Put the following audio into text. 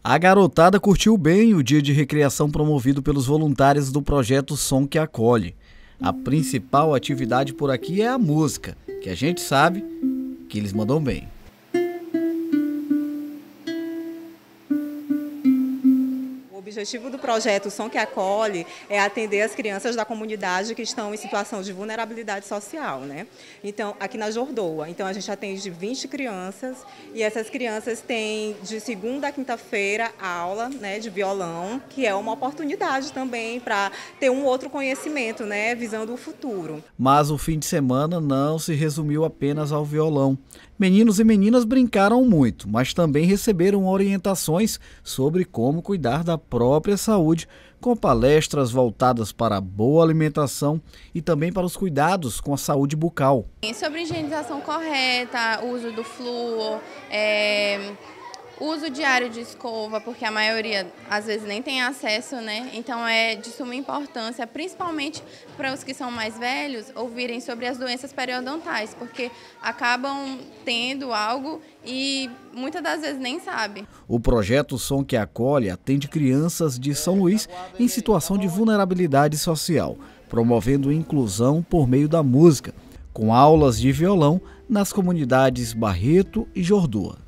A garotada curtiu bem o dia de recreação promovido pelos voluntários do projeto Som que Acolhe. A principal atividade por aqui é a música, que a gente sabe que eles mandam bem. O objetivo do projeto Som que Acolhe é atender as crianças da comunidade que estão em situação de vulnerabilidade social, né? Então, aqui na Jordoa. Então, a gente atende 20 crianças e essas crianças têm de segunda a quinta-feira aula, né, de violão, que é uma oportunidade também para ter um outro conhecimento, né, visando o futuro. Mas o fim de semana não se resumiu apenas ao violão. Meninos e meninas brincaram muito, mas também receberam orientações sobre como cuidar da própria saúde, com palestras voltadas para a boa alimentação e também para os cuidados com a saúde bucal. Sobre higienização correta, uso do flúor, uso diário de escova, porque a maioria às vezes nem tem acesso, né? Então é de suma importância, principalmente para os que são mais velhos, ouvirem sobre as doenças periodontais, porque acabam tendo algo e muitas das vezes nem sabem. O projeto Som que Acolhe atende crianças de São Luís em situação de vulnerabilidade social, promovendo inclusão por meio da música, com aulas de violão nas comunidades Barreto e Jordoa.